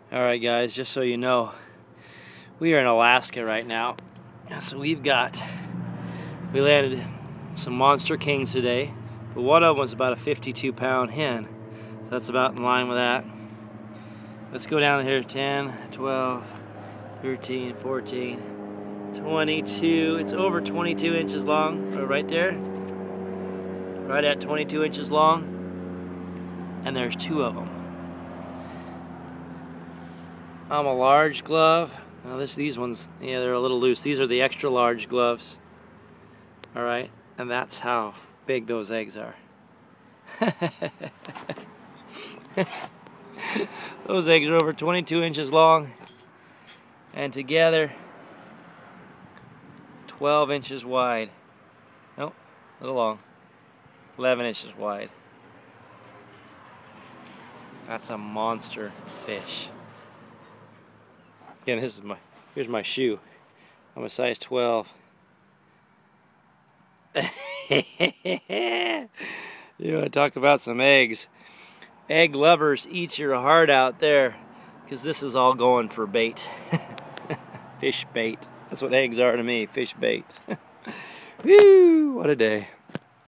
Alright guys, just so you know, we are in Alaska right now. So we landed some monster kings today, but one of them was about a 52-pound hen. So that's about in line with that. Let's go down here, 10, 12, 13, 14, 22. It's over 22 inches long, right there. Right at 22 inches long. And there's two of them. I'm a large glove. Now these ones, yeah, they're a little loose. These are the extra large gloves. Alright, and that's how big those eggs are. Those eggs are over 22 inches long, and together 12 inches wide. Nope, a little long. 11 inches wide. That's a monster fish. Again, here's my shoe. I'm a size 12. You want to talk about some eggs? Egg lovers, eat your heart out there, because this is all going for bait. Fish bait. That's what eggs are to me, fish bait. Woo, what a day.